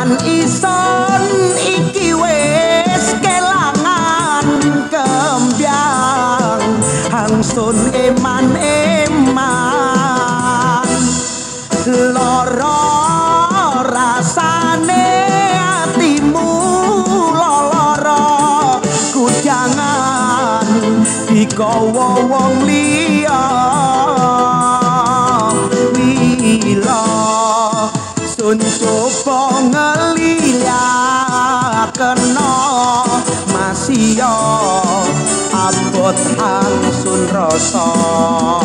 Eman ison iki wis kelangan kembyang hangsun eman-eman lara rasane atimu lara kujangan dikawa wong liya wila sun coba ngeliyakeno masih abot hangsun rasa